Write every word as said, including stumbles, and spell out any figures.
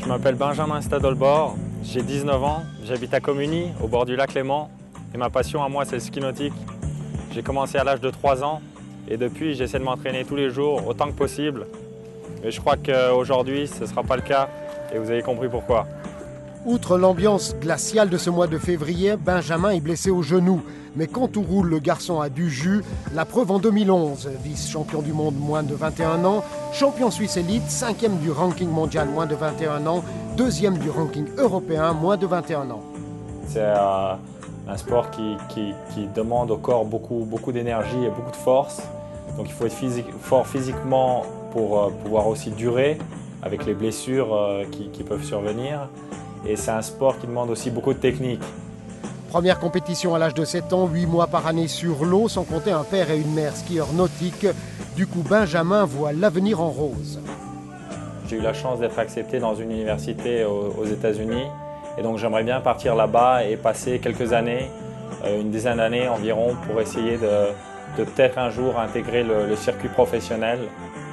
Je m'appelle Benjamin Stadolbord, j'ai dix-neuf ans, j'habite à Communy, au bord du lac Léman, et ma passion à moi c'est le ski nautique. J'ai commencé à l'âge de trois ans et depuis j'essaie de m'entraîner tous les jours autant que possible. Mais je crois qu'aujourd'hui ce ne sera pas le cas et vous avez compris pourquoi. Outre l'ambiance glaciale de ce mois de février, Benjamin est blessé au genou. Mais quand tout roule, le garçon a du jus. La preuve en deux mille onze, vice-champion du monde moins de vingt et un ans, champion suisse élite, cinquième du ranking mondial moins de vingt et un ans, deuxième du ranking européen moins de vingt et un ans. C'est euh, un sport qui, qui, qui demande au corps beaucoup, beaucoup d'énergie et beaucoup de force. Donc il faut être physique, fort physiquement pour euh, pouvoir aussi durer avec les blessures euh, qui, qui peuvent survenir. Et c'est un sport qui demande aussi beaucoup de technique. Première compétition à l'âge de sept ans, huit mois par année sur l'eau, sans compter un père et une mère skieurs nautiques. Du coup, Benjamin voit l'avenir en rose. J'ai eu la chance d'être accepté dans une université aux, aux États-Unis. Et donc j'aimerais bien partir là-bas et passer quelques années, euh, une dizaine d'années environ, pour essayer de, de peut-être un jour intégrer le, le circuit professionnel.